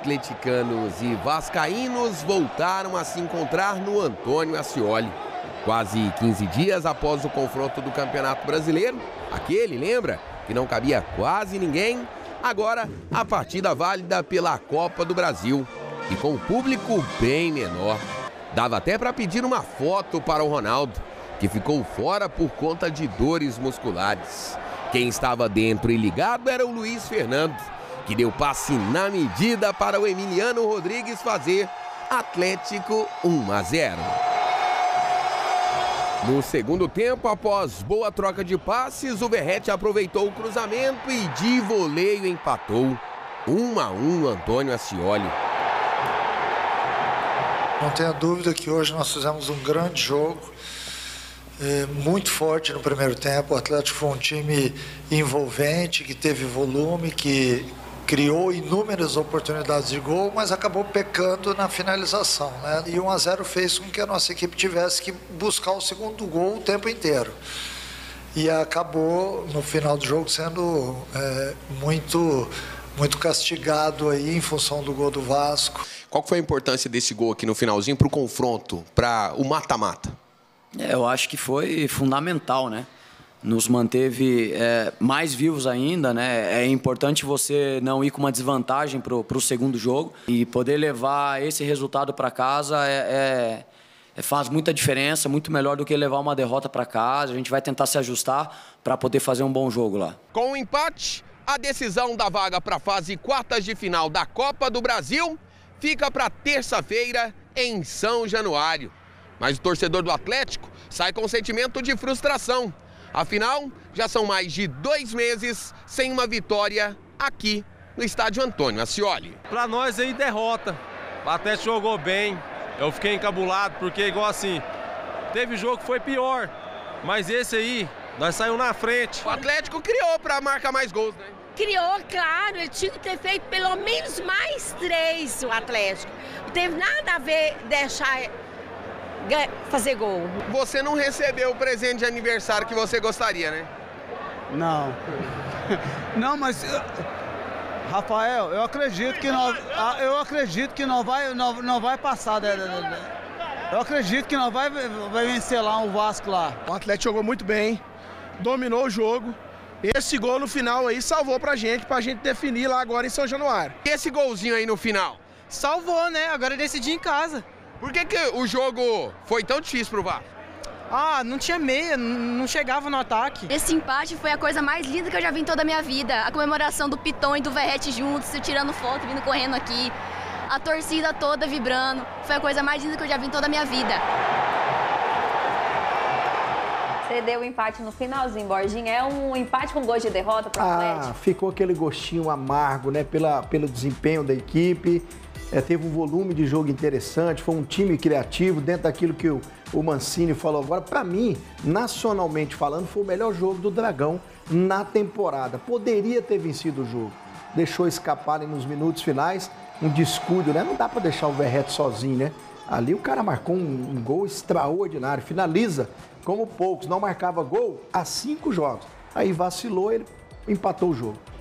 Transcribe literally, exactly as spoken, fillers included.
Atleticanos e vascaínos voltaram a se encontrar no Antônio Ascioli. Quase quinze dias após o confronto do Campeonato Brasileiro, aquele, lembra, que não cabia quase ninguém, agora a partida válida pela Copa do Brasil e com o público bem menor. Dava até para pedir uma foto para o Ronaldo, que ficou fora por conta de dores musculares. Quem estava dentro e ligado era o Luiz Fernando, que deu passe na medida para o Emiliano Rodrigues fazer Atlético um a zero. No segundo tempo, após boa troca de passes, o Verratti aproveitou o cruzamento e de voleio empatou. um a um Antônio Ascioli. Não tenha dúvida que hoje nós fizemos um grande jogo, é, muito forte no primeiro tempo. O Atlético foi um time envolvente, que teve volume, que criou inúmeras oportunidades de gol, mas acabou pecando na finalização, né? E um a zero fez com que a nossa equipe tivesse que buscar o segundo gol o tempo inteiro. E acabou, no final do jogo, sendo é, muito, muito castigado aí em função do gol do Vasco. Qual foi a importância desse gol aqui no finalzinho para o confronto, para o mata-mata? É, eu acho que foi fundamental, né? Nos manteve é, mais vivos ainda, né? É importante você não ir com uma desvantagem para o segundo jogo e poder levar esse resultado para casa é, é, faz muita diferença, muito melhor do que levar uma derrota para casa. A gente vai tentar se ajustar para poder fazer um bom jogo lá. Com o empate, a decisão da vaga para a fase quartas de final da Copa do Brasil fica para terça-feira em São Januário. Mas o torcedor do Atlético sai com sentimento de frustração. Afinal, já são mais de dois meses sem uma vitória aqui no estádio Antônio Ascioli. Para nós aí, derrota. O Atlético jogou bem, eu fiquei encabulado, porque igual assim, teve jogo que foi pior, mas esse aí, nós saímos na frente. O Atlético criou para marcar mais gols, né? Criou, claro, ele tinha que ter feito pelo menos mais três o Atlético. Não teve nada a ver deixar fazer gol. Você não recebeu o presente de aniversário que você gostaria, né? Não. Não, mas Rafael, eu acredito que nós, eu acredito que não vai, não, não vai passar. Eu acredito que não vai, vai vencer lá o Vasco lá. O Atlético jogou muito bem, dominou o jogo. Esse gol no final aí salvou pra gente, pra gente definir lá agora em São Januário. E esse golzinho aí no final? Salvou, né? Agora decidi em casa. Por que que o jogo foi tão difícil pro Vasco? Ah, não tinha meia, não chegava no ataque. Esse empate foi a coisa mais linda que eu já vi em toda a minha vida. A comemoração do Piton e do Verratti juntos, tirando foto, vindo correndo aqui. A torcida toda vibrando. Foi a coisa mais linda que eu já vi em toda a minha vida. Você deu o empate no finalzinho, Borginha. É um empate com gosto de derrota para o Atlético? Ah, ficou aquele gostinho amargo, né? Pela, pelo desempenho da equipe. É, teve um volume de jogo interessante, foi um time criativo, dentro daquilo que o, o Mancini falou agora. Para mim, nacionalmente falando, foi o melhor jogo do Dragão na temporada. Poderia ter vencido o jogo. Deixou escapar ali nos minutos finais, um descuido, né? Não dá para deixar o Verratti sozinho, né? Ali o cara marcou um, um gol extraordinário, finaliza como poucos, não marcava gol há cinco jogos. Aí vacilou, ele empatou o jogo.